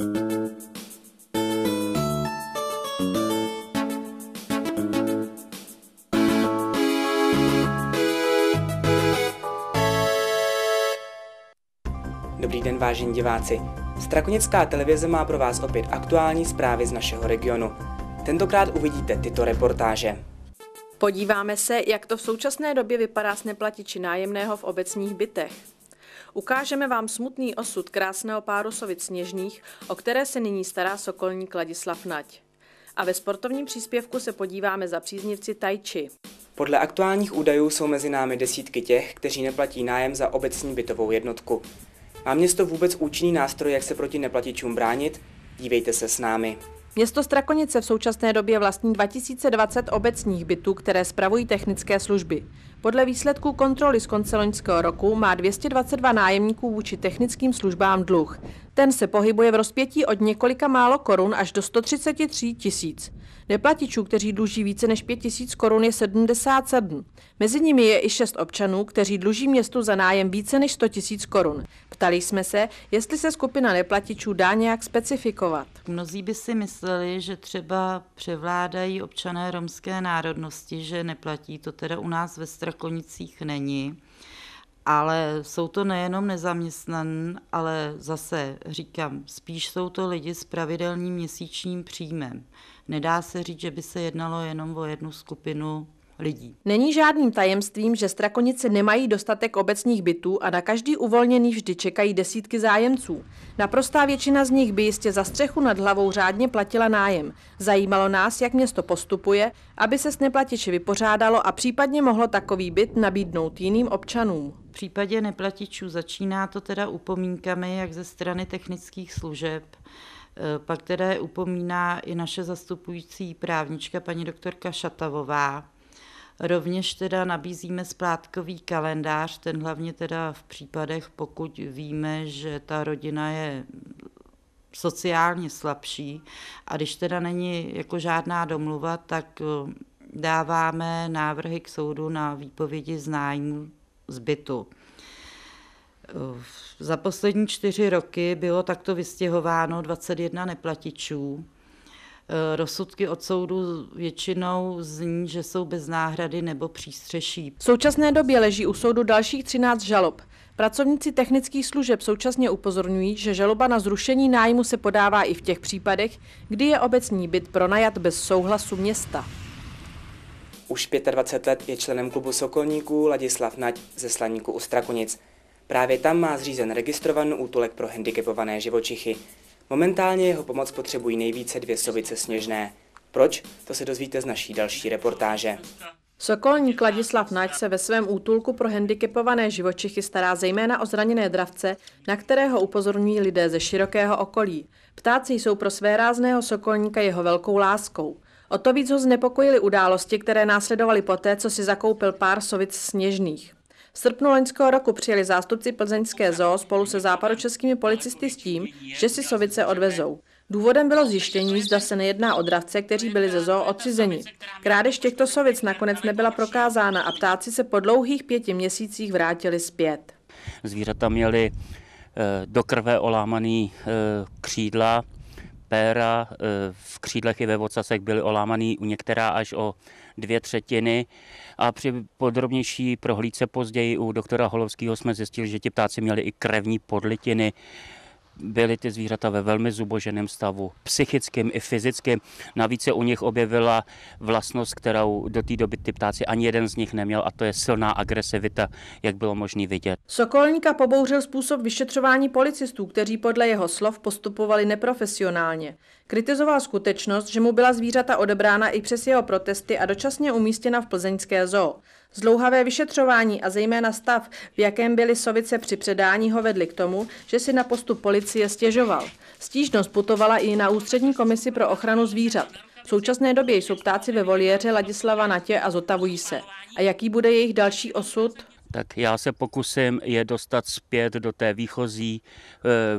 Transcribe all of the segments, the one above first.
Dobrý den, vážení diváci. Strakonická televize má pro vás opět aktuální zprávy z našeho regionu. Tentokrát uvidíte tyto reportáže. Podíváme se, jak to v současné době vypadá s neplatiči nájemného v obecních bytech. Ukážeme vám smutný osud krásného páru sovic sněžných, o které se nyní stará sokolník Ladislav Nať. A ve sportovním příspěvku se podíváme za příznivci tai chi. Podle aktuálních údajů jsou mezi námi desítky těch, kteří neplatí nájem za obecní bytovou jednotku. Má město vůbec účinný nástroj, jak se proti neplatičům bránit? Dívejte se s námi. Město Strakonice v současné době vlastní 2020 obecních bytů, které spravují technické služby. Podle výsledků kontroly z konce loňského roku má 222 nájemníků vůči technickým službám dluh. Ten se pohybuje v rozpětí od několika málo korun až do 133 tisíc. Neplatičů, kteří dluží více než 5 tisíc korun, je 77. Mezi nimi je i 6 občanů, kteří dluží městu za nájem více než 100 tisíc korun. Ptali jsme se, jestli se skupina neplatičů dá nějak specifikovat. Mnozí by si mysleli, že třeba převládají občané romské národnosti, že neplatí, to teda u nás ve Strakonicích není. Ale jsou to nejenom nezaměstnaní, ale zase říkám, spíš jsou to lidi s pravidelným měsíčním příjmem. Nedá se říct, že by se jednalo jenom o jednu skupinu lidí. Není žádným tajemstvím, že Strakonice nemají dostatek obecních bytů a na každý uvolněný vždy čekají desítky zájemců. Naprostá většina z nich by jistě za střechu nad hlavou řádně platila nájem. Zajímalo nás, jak město postupuje, aby se s neplatiči vypořádalo a případně mohlo takový byt nabídnout jiným občanům. V případě neplatičů začíná to teda upomínkami jak ze strany technických služeb, pak teda upomíná i naše zastupující právnička paní doktorka Šatavová. Rovněž teda nabízíme splátkový kalendář, ten hlavně teda v případech, pokud víme, že ta rodina je sociálně slabší a když teda není jako žádná domluva, tak dáváme návrhy k soudu na výpovědi z nájmu z bytu. Za poslední 4 roky bylo takto vystěhováno 21 neplatičů. Rozsudky od soudu většinou zní, že jsou bez náhrady nebo přístřeší. V současné době leží u soudu dalších 13 žalob. Pracovníci technických služeb současně upozorňují, že žaloba na zrušení nájmu se podává i v těch případech, kdy je obecní byt pronajat bez souhlasu města. Už 25 let je členem klubu sokolníků Ladislav Nať ze Slaníku u Strakonic. Právě tam má zřízen registrovaný útulek pro handicapované živočichy. Momentálně jeho pomoc potřebují nejvíce 2 sovice sněžné. Proč? To se dozvíte z naší další reportáže. Sokolník Ladislav Nať se ve svém útulku pro handicapované živočichy stará zejména o zraněné dravce, na kterého upozorňují lidé ze širokého okolí. Ptáci jsou pro svérázného sokolníka jeho velkou láskou. O to víc ho znepokojily události, které následovaly poté, co si zakoupil pár sovic sněžných. V srpnu loňského roku přijeli zástupci plzeňské zoo spolu se západočeskými policisty s tím, že si sovice odvezou. Důvodem bylo zjištění, zda se nejedná o dravce, kteří byli ze zoo odcizeni. Krádež těchto sovic nakonec nebyla prokázána a ptáci se po dlouhých 5 měsících vrátili zpět. Zvířata měly do krve olámaný křídla, péra, v křídlech i ve vocasech byly olámaný u některá až o 2/3 a při podrobnější prohlídce později u doktora Holovského jsme zjistili, že ti ptáci měli i krevní podlitiny. Byly ty zvířata ve velmi zuboženém stavu, psychickým i fyzickým. Navíc se u nich objevila vlastnost, kterou do té doby ty ptáci ani jeden z nich neměl, a to je silná agresivita, jak bylo možné vidět. Sokolníka pobouřil způsob vyšetřování policistů, kteří podle jeho slov postupovali neprofesionálně. Kritizoval skutečnost, že mu byla zvířata odebrána i přes jeho protesty a dočasně umístěna v plzeňské zoo. Zdlouhavé vyšetřování a zejména stav, v jakém byly sovice při předání, ho vedli k tomu, že si na postup policie stěžoval. Stížnost putovala i na Ústřední komisi pro ochranu zvířat. V současné době jsou ptáci ve voliéře Ladislava Natě a zotavují se. A jaký bude jejich další osud? Tak já se pokusím je dostat zpět do té výchozí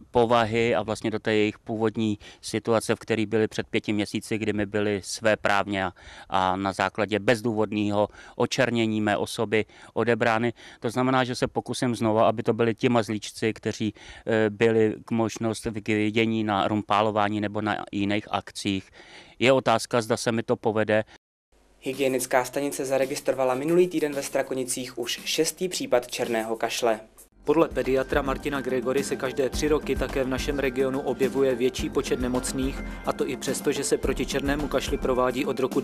povahy a vlastně do té jejich původní situace, v které byli před 5 měsíci, kdy mi byli svéprávně a na základě bezdůvodného očernění mé osoby odebrány. To znamená, že se pokusím znova, aby to byli ti mazlíčci, kteří byli k možnost k vidění na rumpálování nebo na jiných akcích. Je otázka, zda se mi to povede. Hygienická stanice zaregistrovala minulý týden ve Strakonicích už 6. případ černého kašle. Podle pediatra Martina Gregory se každé 3 roky také v našem regionu objevuje větší počet nemocných, a to i přesto, že se proti černému kašli provádí od roku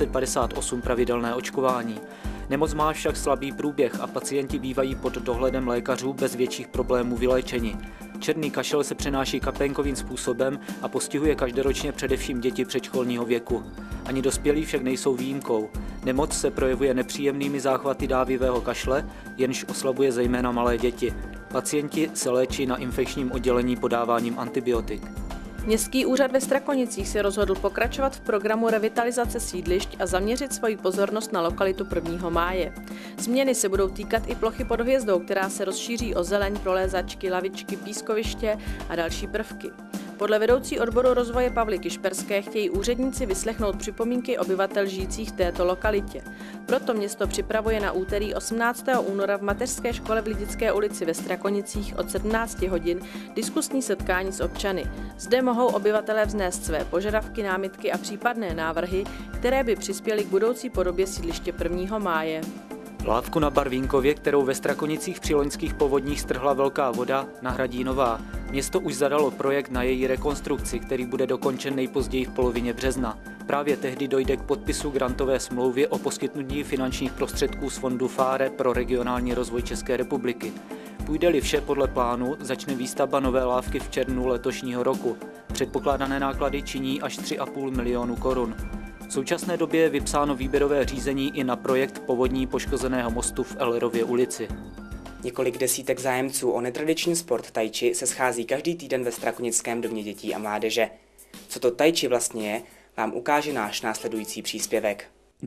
1958 pravidelné očkování. Nemoc má však slabý průběh a pacienti bývají pod dohledem lékařů bez větších problémů vyléčeni. Černý kašel se přenáší kapénkovým způsobem a postihuje každoročně především děti předškolního věku. Ani dospělí však nejsou výjimkou. Nemoc se projevuje nepříjemnými záchvaty dávivého kašle, jenž oslabuje zejména malé děti. Pacienti se léčí na infekčním oddělení podáváním antibiotik. Městský úřad ve Strakonicích se rozhodl pokračovat v programu revitalizace sídlišť a zaměřit svoji pozornost na lokalitu 1. máje. Změny se budou týkat i plochy pod hvězdou, která se rozšíří o zeleň, prolézačky, lavičky, pískoviště a další prvky. Podle vedoucí odboru rozvoje Pavly Kišperské chtějí úředníci vyslechnout připomínky obyvatel žijících v této lokalitě. Proto město připravuje na úterý 18. února v mateřské škole v Lidické ulici ve Strakonicích od 17 hodin diskusní setkání s občany. Zde mohou obyvatelé vznést své požadavky, námitky a případné návrhy, které by přispěly k budoucí podobě sídliště 1. máje. Lávku na Barvínkově, kterou ve Strakonicích při loňských povodních strhla velká voda, nahradí nová. Město už zadalo projekt na její rekonstrukci, který bude dokončen nejpozději v polovině března. Právě tehdy dojde k podpisu grantové smlouvy o poskytnutí finančních prostředků z fondu FARE pro regionální rozvoj České republiky. Půjde-li vše podle plánu, začne výstavba nové lávky v červnu letošního roku. Předpokládané náklady činí až 3,5 milionu korun. V současné době je vypsáno výběrové řízení i na projekt povodní poškozeného mostu v Ellerově ulici. Několik desítek zájemců o netradiční sport tai chi se schází každý týden ve Strakonickém domě dětí a mládeže. Co to tai chi vlastně je, vám ukáže náš následující příspěvek.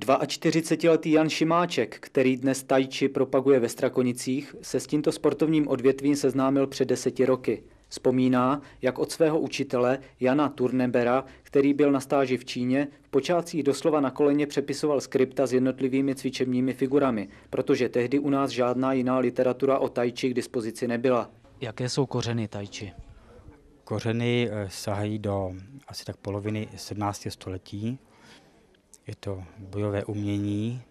42letý Jan Šimáček, který dnes tai chi propaguje ve Strakonicích, se s tímto sportovním odvětvím seznámil před 10 roky. Vzpomíná, jak od svého učitele Jana Turnebera, který byl na stáži v Číně, v počátcích doslova na koleně přepisoval skripta s jednotlivými cvičebními figurami, protože tehdy u nás žádná jiná literatura o tai chi k dispozici nebyla. Jaké jsou kořeny tai chi? Kořeny sahají do asi tak poloviny 17. století. Je to bojové umění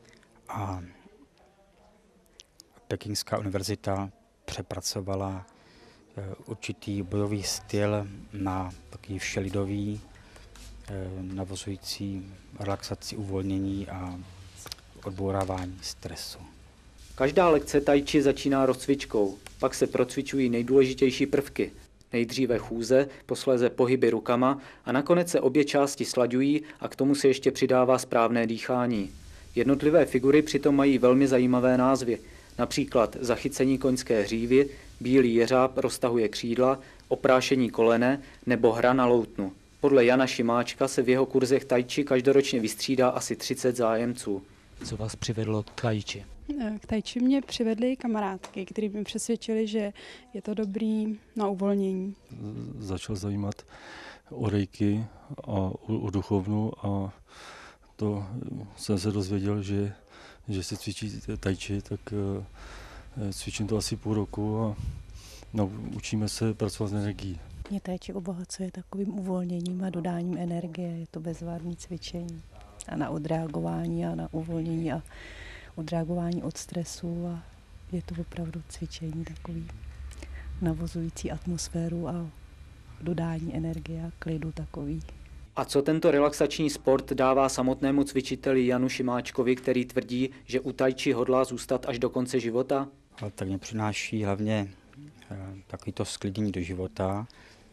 a Pekingská univerzita přepracovala určitý bojový styl na takový všelidový, navozující relaxaci, uvolnění a odbourávání stresu. Každá lekce tai chi začíná rozcvičkou, pak se procvičují nejdůležitější prvky. Nejdříve chůze, posléze pohyby rukama a nakonec se obě části slaďují a k tomu se ještě přidává správné dýchání. Jednotlivé figury přitom mají velmi zajímavé názvy, například zachycení koňské hřívy, bílý jeřáb roztahuje křídla, oprášení kolene nebo hra na loutnu. Podle Jana Šimáčka se v jeho kurzech tai chi každoročně vystřídá asi 30 zájemců. Co vás přivedlo k tai chi? K tai chi mě přivedly kamarádky, které mě přesvědčili, že je to dobrý na uvolnění. Začal zajímat o reiki a o duchovnu a to jsem se dozvěděl, že se cvičí tai chi, tak cvičím to asi půl roku a učíme se pracovat s energií. Mě tai chi obohacuje takovým uvolněním a dodáním energie, je to bezvadné cvičení a na odreagování a na uvolnění a odreagování od stresu a je to opravdu cvičení takový navozující atmosféru a dodání energie a klidu takový. A co tento relaxační sport dává samotnému cvičiteli Janu Šimáčkovi, který tvrdí, že u tai chi hodlá zůstat až do konce života? Tak mě přináší hlavně takovýto sklidnění do života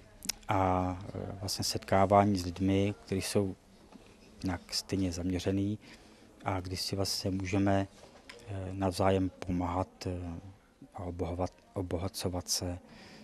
a vlastně setkávání s lidmi, kteří jsou nějak stejně zaměřený a když si vlastně můžeme navzájem pomáhat a obohacovat se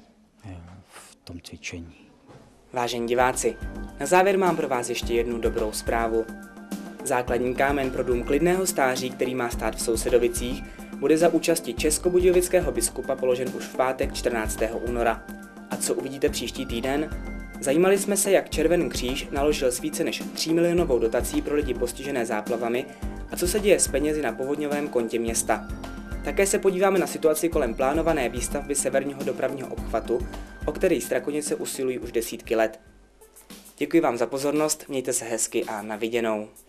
v tom cvičení. Vážení diváci, na závěr mám pro vás ještě jednu dobrou zprávu. Základní kámen pro dům klidného stáří, který má stát v Sousedovicích, bude za účasti českobudějovického biskupa položen už v pátek 14. února. A co uvidíte příští týden? Zajímali jsme se, jak Červený kříž naložil s více než 3 milionovou dotací pro lidi postižené záplavami a co se děje s penězi na povodňovém kontě města. Také se podíváme na situaci kolem plánované výstavby severního dopravního obchvatu, o který Strakonice usilují už desítky let. Děkuji vám za pozornost, mějte se hezky a na viděnou.